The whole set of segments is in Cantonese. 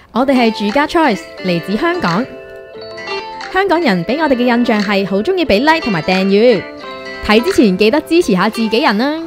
我哋係住家 Choice， 嚟自香港。香港人俾我哋嘅印象係好中意俾 like 同埋訂閱。睇之前記得支持下自己人啦。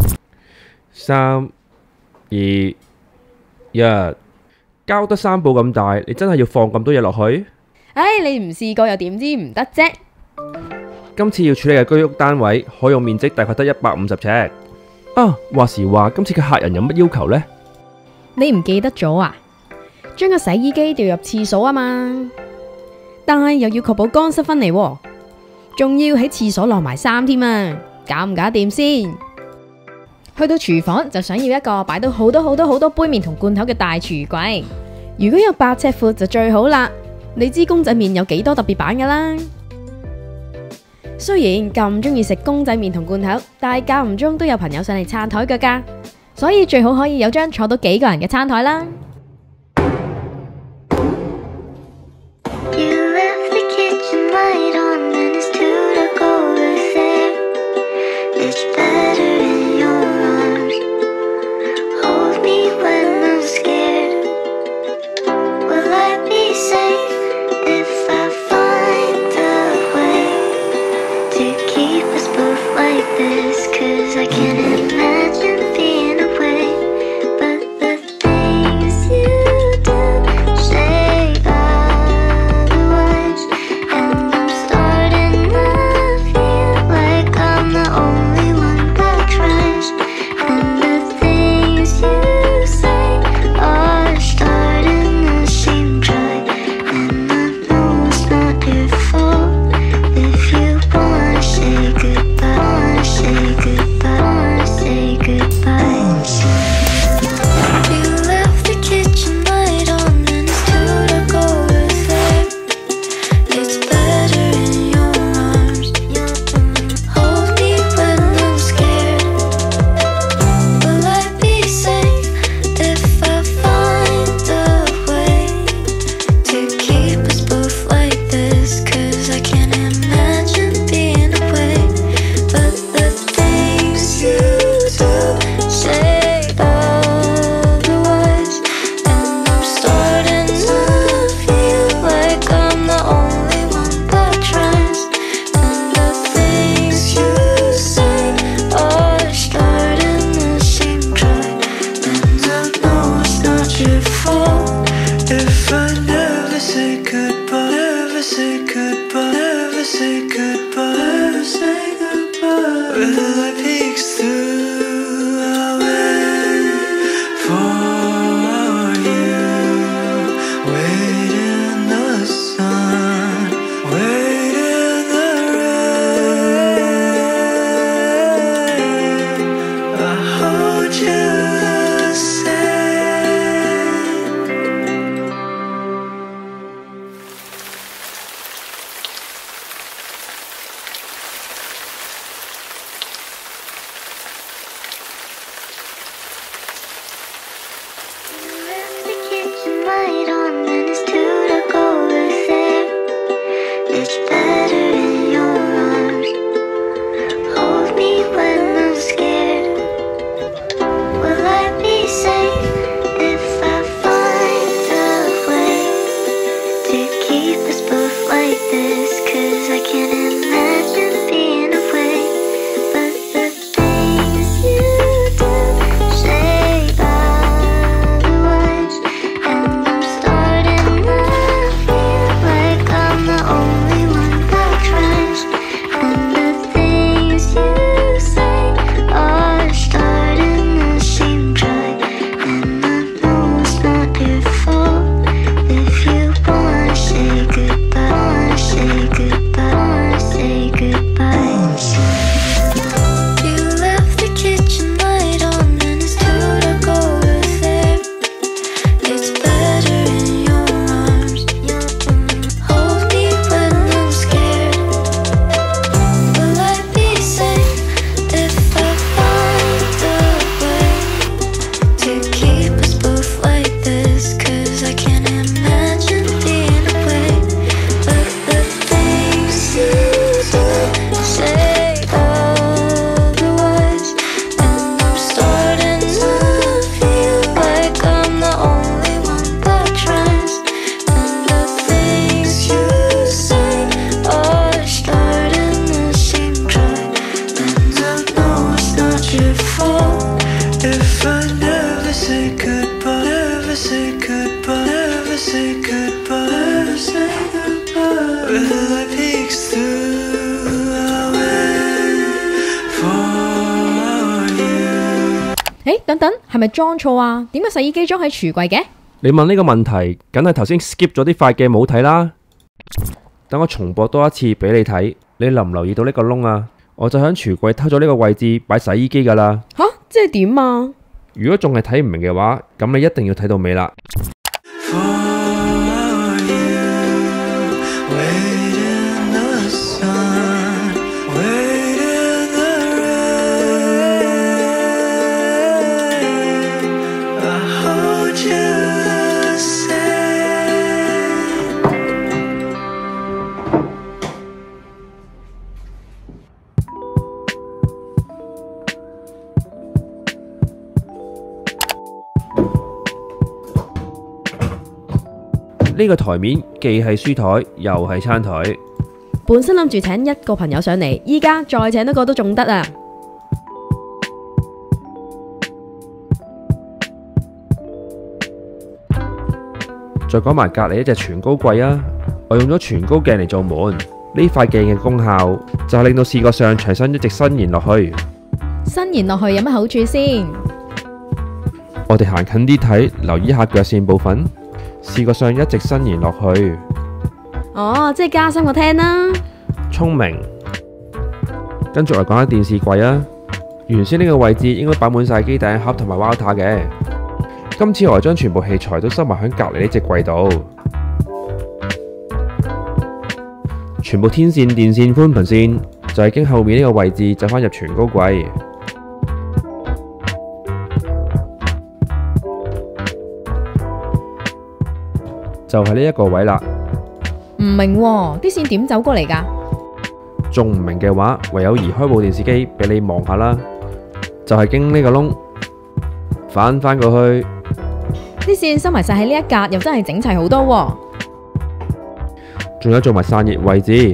3、2、1，交得3部咁大，你真係要放咁多嘢落去？ 你唔試過又點知唔得啫？ 今次要處理嘅居屋單位可用面積大概得150尺。話時話，今次嘅客人有乜要求呢？ 你唔記得咗啊？將個洗衣機調入廁所啊嘛，但係又要確保乾濕分離喎，仲要喺廁所晾埋衫添啊，搞唔搞掂先？去到廚房就想要一個擺到好多杯麵同罐頭嘅大廚櫃，如果有8尺闊就最好啦。你知公仔麵有幾多特別版噶啦？雖然咁中意食公仔麵同罐頭，但係間唔中都有朋友上嚟撐台腳噶，所以最好可以有張坐到幾個人嘅餐台啦。 'Cause I can't imagine being away, but the things 等等，係咪裝錯啊？點解洗衣機裝喺櫥櫃嘅？ 你問呢個問題，梗係頭先 skip 咗啲塊鏡冇睇啦。等我重播多一次俾你睇，你留唔留意到呢個窿啊？我就喺櫥櫃偷咗呢個位置擺洗衣機噶啦。 吓，即係點啊？ 如果仲係睇唔明嘅話，咁你一定要睇到尾啦。呢個台面既係書台又係餐台。 本身諗住請一個朋友上嚟，依家再請多個都仲得啊！ 再講埋隔籬一隻全高櫃啊！我用咗全高鏡嚟做門，呢塊鏡嘅功效就係令到視覺上牆身一直伸延落去。 伸延落去有乜好處先？ 我哋行近啲睇，留意下腳線部分。視覺上一直伸延落去。 哦，即係加深個廳啦。 聰明。跟住嚟講下電視櫃啊。原先呢個位置應該擺滿晒機頂盒同埋 router 嘅。今次我將全部器材都收埋喺隔籬呢隻櫃度。全部天線、電線、寬頻線就係經後面呢個位置走返入全高櫃。就係呢一個位啦。 唔明喎，啲線點走過嚟㗎？ 仲唔明嘅話，唯有移開部電視機俾你望下啦。就係經呢個窿翻過去， 啲線收埋晒喺呢一格，又真係整齊好多喎。 仲有做埋散熱位置。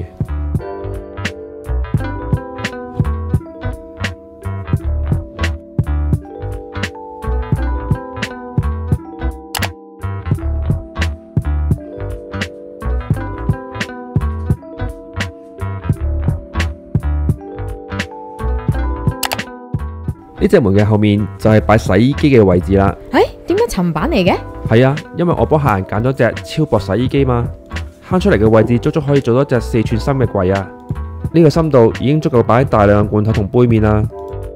呢隻門嘅後面就係擺洗衣機嘅位置啦。 點解層板嚟嘅？ 係啊，因為我幫客人揀咗隻超薄洗衣機嘛，慳出嚟嘅位置足足可以做多隻4寸深嘅櫃啊。呢個深度已經足夠擺大量罐頭同杯麵啦。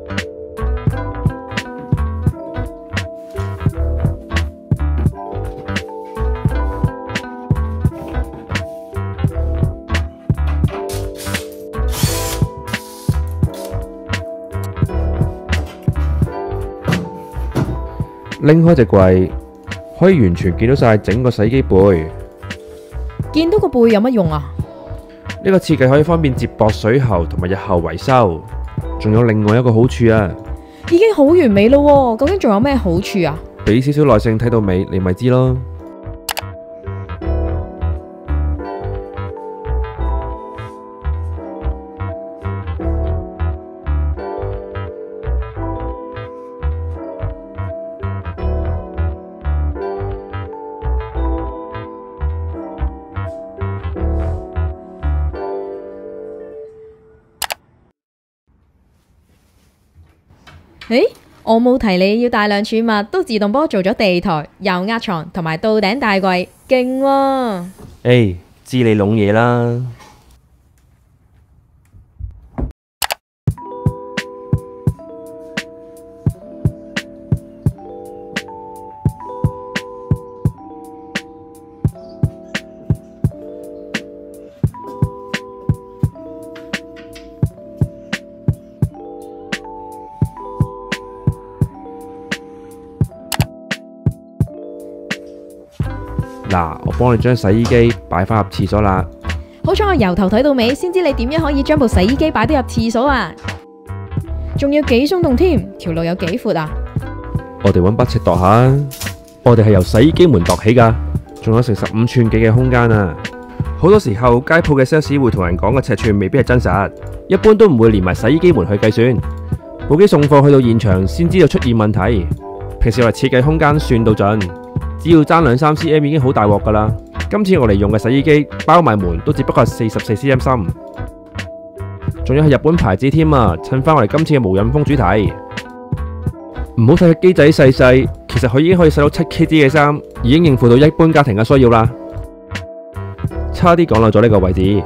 拎開隻櫃，可以完全見到晒整個洗衣機背。 見到個背有乜用啊？ 呢個設計可以方便接駁水喉同埋日後維修。仲有另外一個好處啊！ 已經好完美咯，究竟仲有咩好處啊？ 俾少少耐性睇到尾，你咪知咯。 誒，我冇提你要大量儲物，都自動幫我做咗地台、油壓床同埋到頂大櫃，勁喎！ 知你籠嘢啦。嗱，我幫你將洗衣機擺返入廁所啦。 好彩我由頭睇到尾，先知你點樣可以將部洗衣機擺得入廁所啊！仲要幾鬆動添，條路有幾闊啊？ 我哋搵筆尺度下，我哋係由洗衣機門度起噶，仲有成15寸幾嘅空間啊！好多時候街鋪嘅 sales 會同人講嘅尺寸未必係真實，一般都唔會連埋洗衣機門去計算。部機送貨去到現場先知道出現問題。平時我哋設計空間算到盡，只要爭2-3 cm 已經好大鑊噶啦。今次我哋用嘅洗衣機包埋門都只不過係44 cm 深，仲要係日本牌子添啊！襯翻我哋今次嘅無印風主題。 唔好睇個機仔細細，其實佢已經可以洗到7KG嘅衫，已經應付到一般家庭嘅需要啦。差啲講漏咗呢個位置。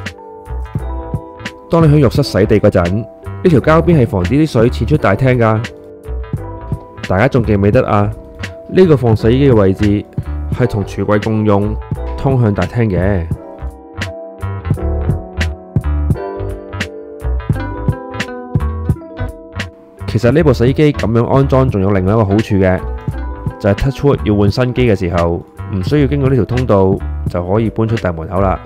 當你喺浴室洗地嗰陣，呢條膠邊係防止啲水濺出大廳㗎。大家仲記唔記得啊？呢個放洗衣機嘅位置係同櫥櫃共用，通向大廳嘅。其實呢部洗衣機咁樣安裝仲有另外一個好處嘅，就係 touch wood 要換新機嘅時候，唔需要經過呢條通道就可以搬出大門口啦。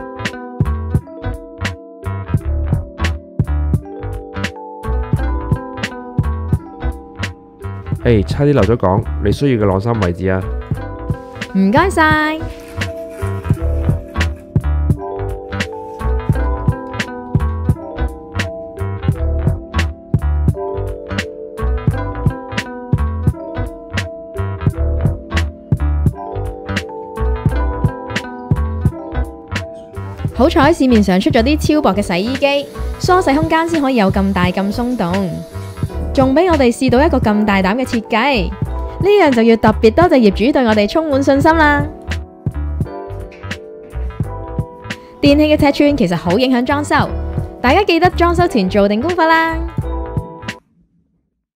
差啲漏咗講，你需要嘅晾衫位置啊！ 唔該晒。好彩市面上出咗啲超薄嘅洗衣機，梳洗空間先可以有咁大咁鬆動，仲俾我哋試到一個咁大膽嘅設計，呢樣就要特別多謝業主對我哋充滿信心啦。電器嘅尺寸其實好影響裝修，大家記得裝修前做定功課啦。